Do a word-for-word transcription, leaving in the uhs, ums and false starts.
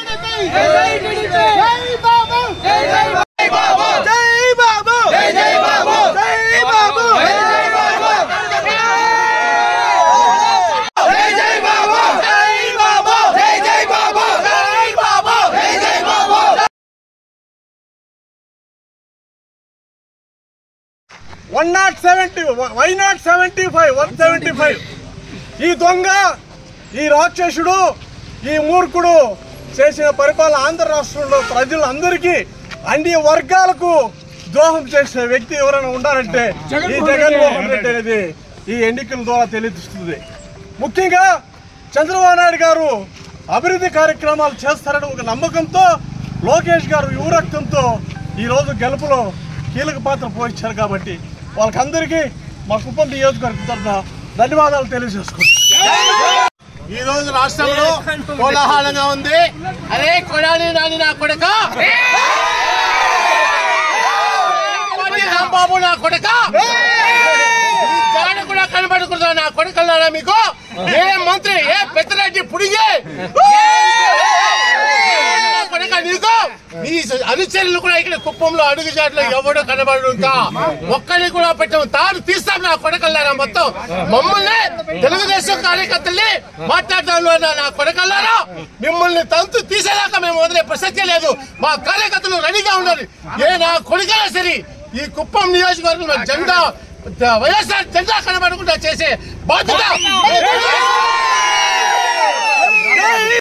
One not seventy why not seventy five one seventy five ఈ దొంగ, ఈ రాక్షసుడు, ఈ మూర్ఖుడు చేసిన పరిపాలన ఆంధ్ర రాష్ట్రంలో ప్రజలందరికీ అన్ని వర్గాలకు ద్రోహం చేసిన వ్యక్తి ఎవరైనా ఉండాలంటే ఈ జగన్మోహన్ రెడ్డి అనేది ఈ ఎన్నికల ద్వారా తెలుస్తుంది. ముఖ్యంగా చంద్రబాబు నాయుడు గారు అభివృద్ధి కార్యక్రమాలు చేస్తారని ఒక నమ్మకంతో లోకేష్ గారు యువరక్తంతో ఈరోజు గెలుపులో కీలక పాత్ర పోషించారు. కాబట్టి వాళ్ళకందరికీ మా కుప్పం నియోజకవర్గం తరఫున ధన్యవాదాలు తెలియజేసుకుంటాం. ఈ రోజు రాష్ట్రంలో కోలాహలంగా ఉంది. అరే కొడాలి నాని నా కొడక, రాంబాబు నా కొడక, జాడ కూడా కనబడుకుంటా నా కొడకల్లారా మీకు. ఏ మంత్రి, ఏ పెద్దరెడ్డి పుడిగే కొడక నీకు, నీ అనుచరులు కూడా ఇక్కడ కుప్పంలో అడుగుజాట్లో ఎవడో కనబడు. ఇంకా ఒక్కడిని కూడా పెట్టాము, తాను తీస్తాం నా కొడకల్లారా. మొత్తం మమ్మల్ని తెలుగుదేశం కార్యకర్తల్ని మాట్లాడదాం నా కొడకల్లారా. మిమ్మల్ని తంతు తీసేదాకా మేము వదిలే ప్రసక్తే లేదు. మా కార్యకర్తలు రెడీగా ఉండాలి. ఏ నా కొడుకైనా సరే ఈ కుప్పం నియోజకవర్గంలో జెండా వైఎస్ఆర్ జెండా కనబడకుండా చేసే బాధ్యత